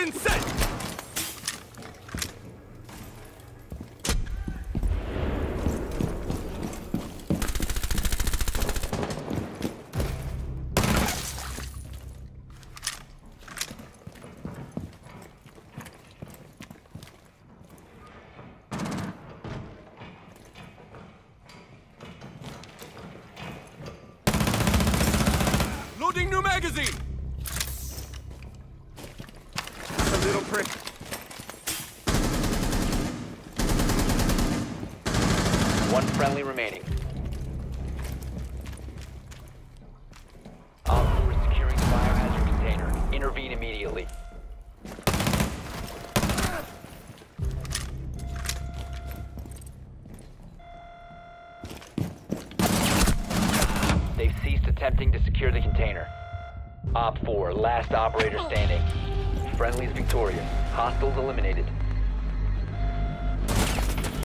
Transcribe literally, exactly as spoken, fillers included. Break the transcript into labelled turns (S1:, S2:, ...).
S1: Weapon set! Loading new magazine! A little prick.
S2: One friendly remaining. Op four is securing the biohazard container. Intervene immediately. They've ceased attempting to secure the container. Op four, last operator standing. Friendly's victorious. Hostiles eliminated.